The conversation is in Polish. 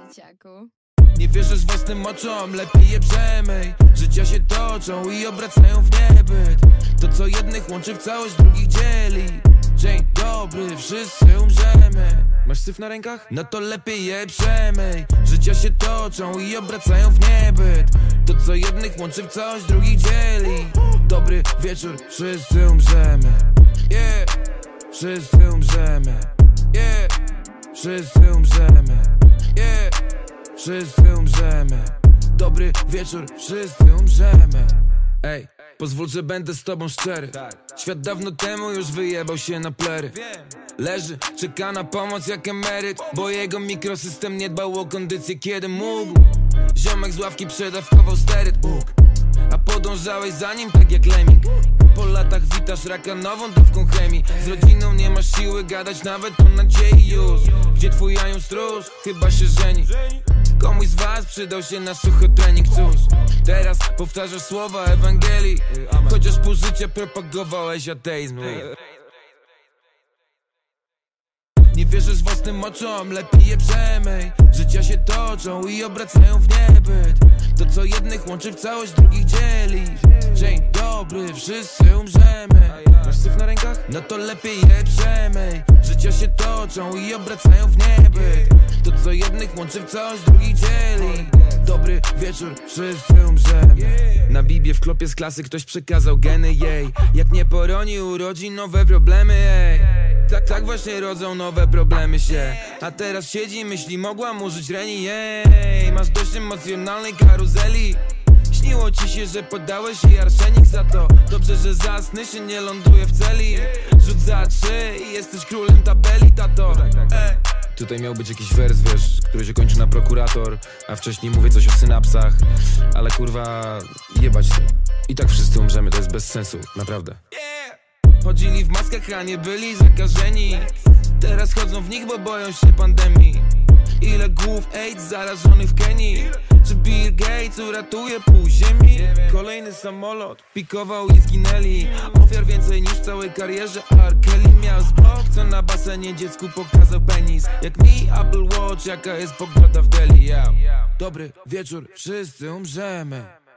dzieciaku. Nie wierzysz własnym oczom, lepiej je przemyj. Życia się toczą i obracają w niebyt. To co jednych łączy w całość, drugich dzieli. Dzień dobry, wszyscy umrzemy. Masz syf na rękach? No to lepiej je przemyj. Życia się toczą i obracają w niebyt. To co jednych łączy w całość, drugich dzieli. Dobry wieczór, wszyscy umrzemy. Yeah, wszyscy umrzemy. Yeah, wszyscy umrzemy. Yeah, wszyscy umrzemy. Dobry wieczór, wszyscy umrzemy. Ej, pozwól, że będę z tobą szczery. Świat dawno temu już wyjebał się na plery. Leży, czeka na pomoc jak emeryt, bo jego mikrosystem nie dbał o kondycję kiedy mógł. Ziomek z ławki przedawkował steryt, a podążałeś za nim tak jak lemming. Po latach witasz raka nową dawką chemii. Z rodziną nie masz siły gadać nawet o nadziei już. Gdzie twój anioł stróż? Chyba się żeni. Komuś z was przydał się na sucho trening, cóż. Teraz powtarzasz słowa Ewangelii, chociaż pół życia propagowałeś ateizm. Nie wierzysz własnym oczom, lepiej je przemyj. Życia się toczą i obracają w niebyt. To co jednych łączy w całość, drugich dzieli. Dzień dobry, wszyscy umrzemy. Masz syf na rękach? No to lepiej je przemyj. Życia się toczą i obracają w niebyt. To co jednych łączy w całość, drugich dzieli. Dobry wieczór, wszyscy umrzemy. Na Biblię w klopie z klasy ktoś przekazał geny jej. Jak nie poroni urodzin, nowe problemy, ej. Tak właśnie rodzą nowe problemy się. A teraz siedzi, myśli, mogłam użyć reni, jej. Masz dość emocjonalnej karuzeli. Śniło ci się, że podałeś jej arszenik za to. Dobrze, że zasny się nie ląduje w celi. Rzut za 3 i jesteś królem tabeli, tato. Tutaj miał być jakiś wers, wiesz, który się kończy na prokurator. A wcześniej mówię coś o synapsach. Ale kurwa, jebać to. I tak wszyscy umrzemy, to jest bez sensu, naprawdę. Chodzili w maskach, a nie byli zakażeni. Teraz chodzą w nich, bo boją się pandemii. Ile głów AIDS zarażonych w Kenii? Czy Bill Gates uratuje pół ziemi? Kolejny samolot pikował i zginęli. Ofiar więcej niż w całej karierze R. Kelly miał zbok, co na basenie dziecku pokazał penis. Jak mi Apple Watch, jaka jest pogoda w Delhi. Dobry wieczór, wszyscy umrzemy.